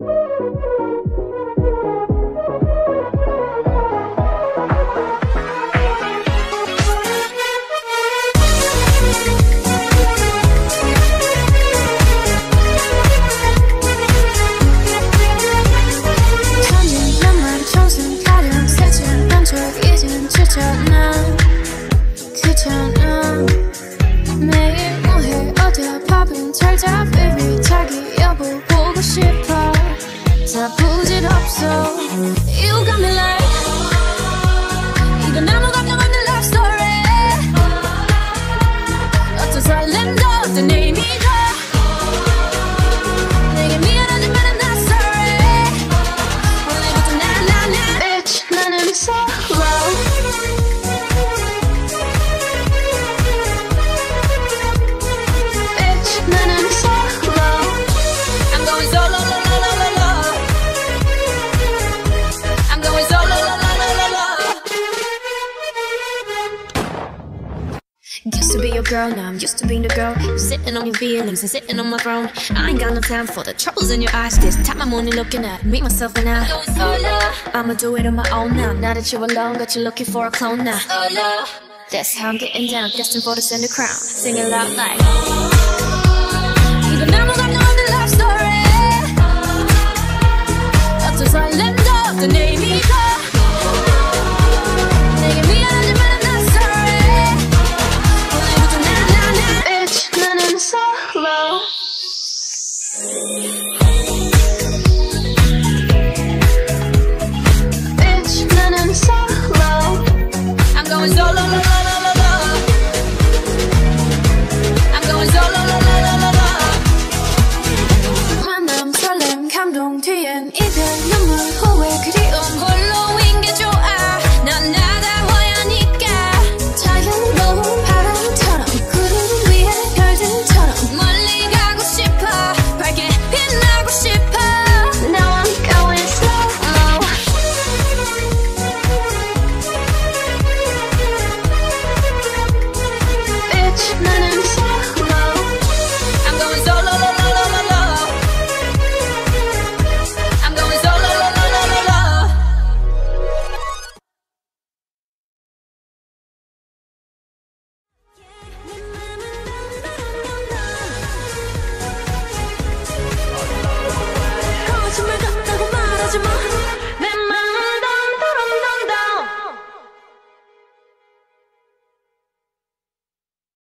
Girl, now I'm used to being the girl sitting on your feelings and sitting on my throne. I ain't got no time for the troubles in your eyes. This time I'm only looking at me, myself, and I. I'ma do it on my own now. Now that you're alone, got you looking for a clone now. That's how I'm getting down, destined for the center crown. Sing it loud like 이건 아무도 안 나오는 love story. 어떤 설렘도 없던 내 의미가 내게 미안하지만 I'm not sorry. Solo. Bitch, 나는 solo. I'm going solo, la la la la la. I'm going solo, la la la la la. 만남, 설렘, 감동 뒤엔 이별, 눈물, 후회, 그리움 홀로인 게 좋아. 난 나다워야 하니까 자유로운 바람처럼 구름 위에 별들처럼 멀리 가고 싶어. 밝게 빛나고 싶어. Now I'm going slow. Bitch, 나는 solo. I'm going solo, la la la la la. I'm going solo, la la la la la. 거짓말 같다고 말하지 마.